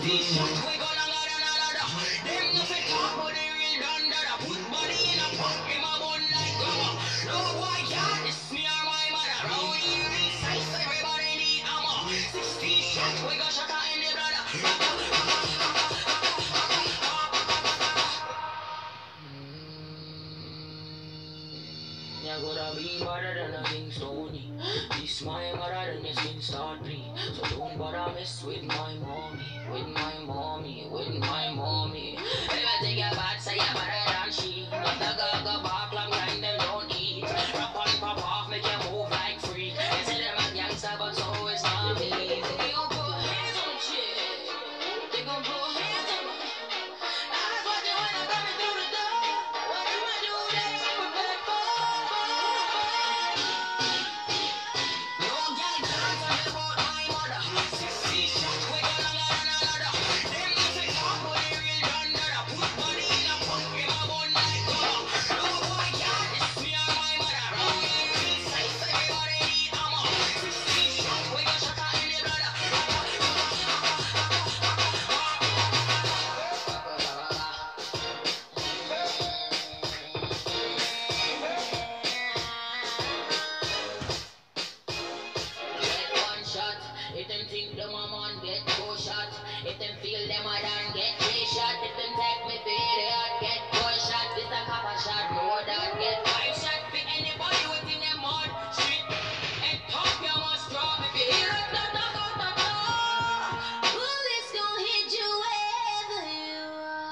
shot, we go longer than a ladder. Them no fit talk, but they real done that. Put body in a pump, him a bun like grabber. No boy can't diss me or my mother. Round here in size, everybody need ammo. 16 shot, we go shot her in the bladder. You gotta be better than a King Stony. This my mother than your skin start bleed. So don't bother mess with my mommy, with my mommy, with my mommy. If I take your bad, say you're better than she. Not the go back long time, them don't eat. Rap on, pop off, make you move like freak. They say them a gangster, but so is not me. They gon' put hands on the chick. They gon' put hands on the. Eyes watching when I'm coming through the door. What I'ma do, they ain't prepared for. No gal can't tell me about my mother. 60 shots, we go longer than a ladder. Them no fit talk, but they real done that. Put body in a pump, him a bun like grabber. No boy can't diss me or my mother. Round here in size, everybody need ammo. 60 shots, we go shot her in the bladder. Get one shot, if them think them a man get two shot. If them feel them a done get three shot. If them take me for idiot, get four shot. This a copper shot, more than get five shot. For anybody within them mud street. And top you must drop if you hear it, da. Bullets gon' hit you wherever you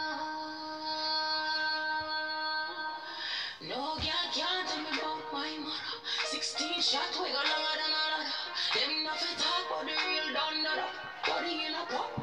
are. No girl can't tell me about my mother. 16 shot, we go longer than a ladder. Them nothing talk, but the real done that. Body in a pop,